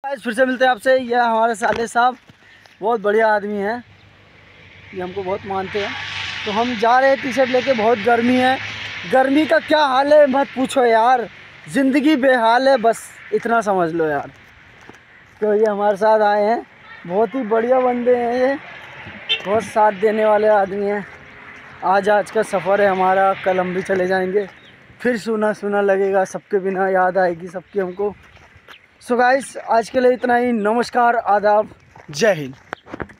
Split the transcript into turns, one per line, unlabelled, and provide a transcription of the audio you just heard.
आज फिर से मिलते हैं आपसे। यह हमारे साले साहब बहुत बढ़िया आदमी हैं, ये हमको बहुत मानते हैं। तो हम जा रहे हैं टी शर्ट लेके। बहुत गर्मी है, गर्मी का क्या हाल है मत पूछो यार, ज़िंदगी बेहाल है, बस इतना समझ लो यार। तो ये हमारे साथ आए हैं, बहुत ही बढ़िया बंदे हैं ये, बहुत साथ देने वाले आदमी हैं। आज का सफ़र है हमारा, कल हम भी चले जाएंगे, फिर सूना सूना लगेगा, सबके बिना याद आएगी सबकी हमको। सो गाइस, आज के लिए इतना ही। नमस्कार, आदाब, जय हिंद।